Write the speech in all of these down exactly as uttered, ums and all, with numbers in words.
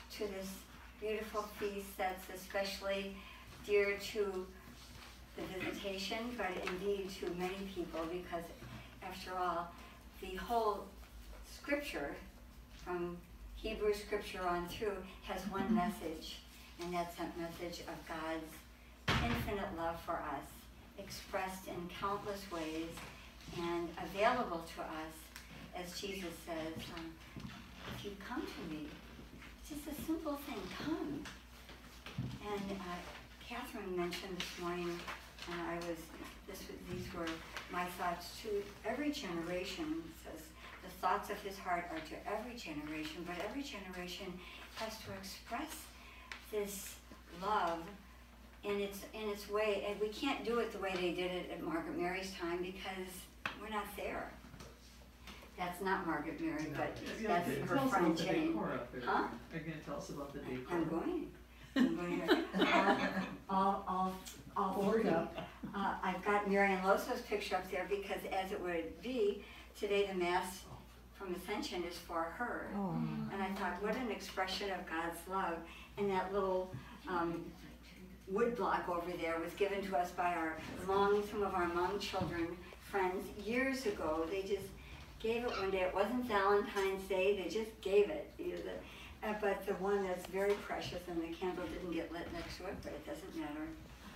to this beautiful feast that's especially dear to the visitation, but indeed to many people, because after all, the whole scripture, from Hebrew scripture on through, has one message, and that's that message of God's infinite love for us, expressed in countless ways and available to us, as Jesus says, um, if you come to me, it's just a simple thing, come. And uh, Catherine mentioned this morning, and I was, this, these were my thoughts to every generation. Says the thoughts of his heart are to every generation, but every generation has to express this love in its in its way, and we can't do it the way they did it at Margaret Mary's time because we're not there. That's not Margaret Mary, but yeah, that's yeah, her tell friend us about Jane. The decor up there. Huh? Again, tell us about the decor. I'm going. I'm going to. all, all, all, all three. Uh, I've got Marian Loso's picture up there because, as it would be, today the Mass from Ascension is for her. Oh. And I thought, what an expression of God's love. And that little um, wood block over there was given to us by our Hmong, some of our Hmong children, friends, years ago. They just gave it one day. It wasn't Valentine's Day, they just gave it. You know, the, uh, but the one that's very precious, and the candle didn't get lit next to it, but it doesn't matter.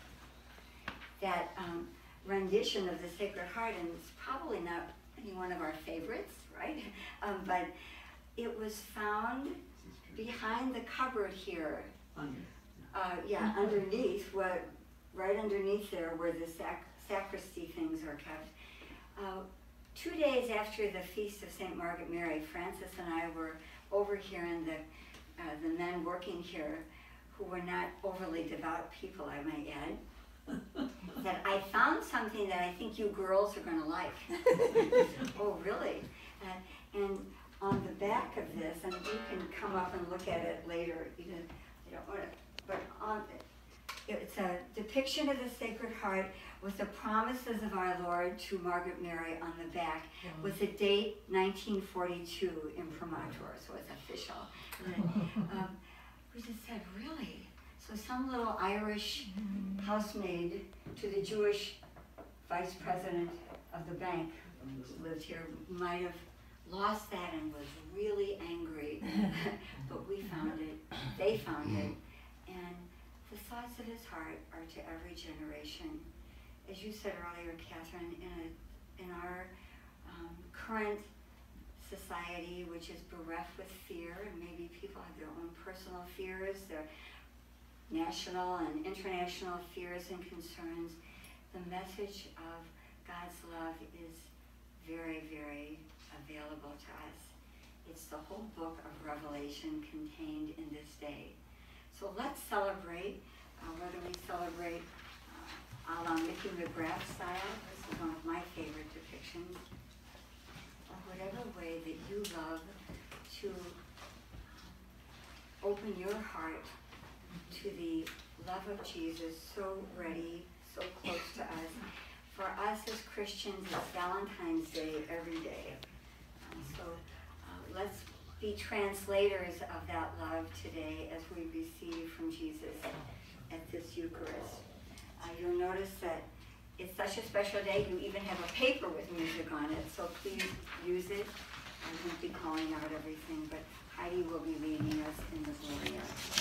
That um, rendition of the Sacred Heart, and it's probably not any one of our favorites, right? Um, but it was found behind the cupboard here. Under. Uh, yeah, underneath, what, right underneath there where the sac sacristy things are kept. Uh, two days after the Feast of Saint Margaret Mary, Francis and I were over here, and the, uh, the men working here, who were not overly devout people, I might add, that I found something that I think you girls are going to like. Oh, really? Uh, and on the back of this, and you can come up and look at it later, you know, I don't want to, but on it's a depiction of the Sacred Heart with the promises of our Lord to Margaret Mary on the back, mm-hmm. with the date nineteen forty-two imprimatur, so it's official. And then, um, we just said, really? So some little Irish housemaid to the Jewish vice president of the bank who lived here might have lost that and was really angry, but we found it, they found it, and the thoughts of his heart are to every generation. As you said earlier, Catherine, in, a, in our um, current society, which is bereft with fear, and maybe people have their own personal fears, their national and international fears and concerns, the message of God's love is very, very available to us. It's the whole book of Revelation contained in this day. So let's celebrate, uh, whether we celebrate uh, a la Mickey McGrath style, this is one of my favorite depictions, or whatever way that you love to open your heart to the love of Jesus, so ready, so close to us. For us as Christians, it's Valentine's Day every day. Um, so uh, let's be translators of that love today as we receive from Jesus at this Eucharist. Uh, you'll notice that it's such a special day, you even have a paper with music on it, so please use it. I won't be calling out everything, but Heidi will be leading us in the Gloria.